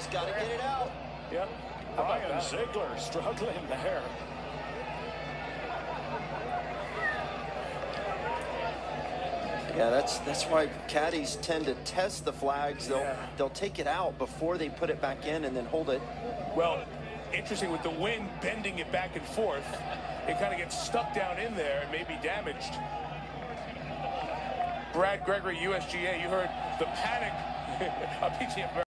got to get it out. Yep. Ryan Ziegler struggling there. Yeah, that's why caddies tend to test the flags. They'll take it out before they put it back in and then hold it. Well, interesting, with the wind bending it back and forth, it kind of gets stuck down in there and may be damaged. Brad Gregory, USGA, you heard the panic of PGA.